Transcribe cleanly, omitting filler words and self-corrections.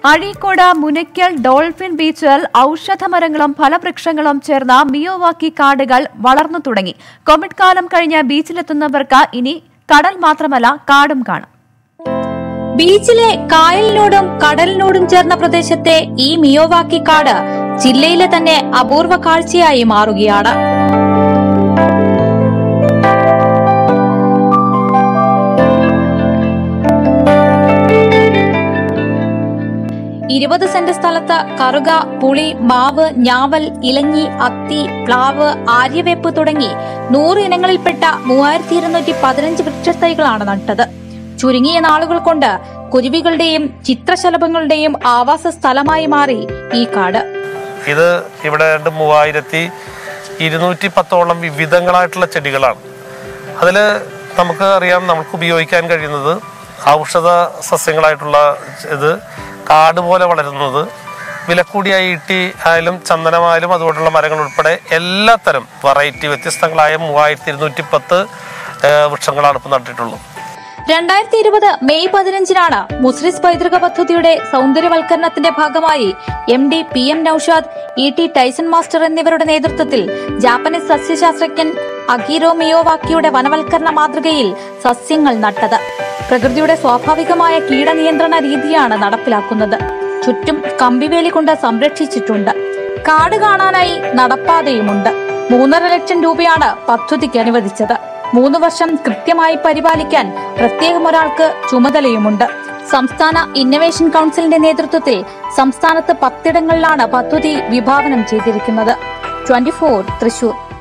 Azhikode Munakkal dolphin ബീച്ചിൽ ഔഷധമരങ്ങളും ഫലവൃക്ഷങ്ങളും ചേർന്ന Miyawaki കാടുകൾ വളർന്നു തുടങ്ങി. കോവിഡ് കാലം കഴിഞ്ഞ് ബീച്ചിലെത്തുന്നവർക്ക് ഇനി കടൽ മാത്രമല്ല കാടും കാണാം. ബീച്ചിലെ കായലിനോടും കടലിനോടും ചേർന്ന പ്രദേശത്തെ ഈ മിയോവാക്കി കാട് ജില്ലയിലെ തന്നെ അപൂർവ കാഴ്ചയായി മാറുകയാണ്. 20 സെന്റ് സ്ഥലത്ത് കറുക, പുളി, മാവ്, ഞാവൽ, ഇലഞ്ഞി, അത്തി, പ്ലാവ്, ആര്യവേപ്പ് തുടങ്ങി 100 ഇനങ്ങളിൽപ്പെട്ട 3215 വൃക്ഷത്തൈകളാണ് നട്ടത്. ചുരുങ്ങിയ നാളുകൾ കൊണ്ട് കുരുവികളുടെയും ചിത്രശലഭങ്ങളുടെയും ആവാസ സ്ഥലമായി മാറി ഈ കാട്. ഇത് ഇവിടെ 3210ഓളം വിവിധങ്ങളായിട്ടുള്ള ചെടികളാണ്. അതിൽ നമുക്ക് അറിയാം, നമുക്ക് ഉപയോഗിക്കാൻ കഴിയുന്നത് ഔഷധ സസ്യങ്ങളായിട്ടുള്ള ഇത് കാട് പോലെ വളരുന്നത്, വിലക്കൂടിയ ഈട്ടി ആയാലും ചന്ദനമായാലും അതുപോലുള്ള മരങ്ങൾ ഉൾപ്പെടെ എല്ലാത്തരം വെറൈറ്റി വ്യത്യസ്തങ്ങളായ 3210 വൃക്ഷങ്ങളാണ് ഇപ്പോൾ നട്ടിട്ടുള്ളത്. 2020 മെയ് 15-നാണ് മുസ്ലിസ് പൈതൃക പദ്ധതിയുടെ സൗന്ദര്യവൽക്കരണത്തിന്റെ ഭാഗമായി MD PM Noushad, ET Tyson master എന്നിവരുടെ നേതൃത്വത്തിൽ ജാപ്പനീസ് സസ്യശാസ്ത്രജ്ഞൻ അഗീറോ മിയോവാക്കിയുടെ വനവൽക്കരണ മാതൃകയിൽ സസ്യങ്ങൾ നട്ടത്. പ്രകൃതിയുടെ സ്വാഭാവികമായ കീടനിയന്ത്രണ രീതിയാണ് നടപ്പിലാക്കുന്നത്. ചുറ്റും കമ്പിവേലി കൊണ്ട് സംരക്ഷിച്ചിട്ടുണ്ട്. കാട് കാണാനായി നടപ്പാതയുമുണ്ട്. 3.5 ലക്ഷം രൂപയാണ് പദ്ധതിക്ക് അനുവദിച്ചത്. 3 വർഷം കൃത്യമായി പരിപാലിക്കാൻ പ്രത്യേകം ഒരാൾക്ക് ചുമതലയുമുണ്ട്. സംസ്ഥാന ഇന്നവേഷൻ കൌൺസിലിന്റെ നേതൃത്വത്തിൽ സംസ്ഥാനത്ത് 10 ഇടങ്ങളിലാണ് പദ്ധതി വിഭാവനം ചെയ്തിരിക്കുന്നത്. 24 തൃശൂർ.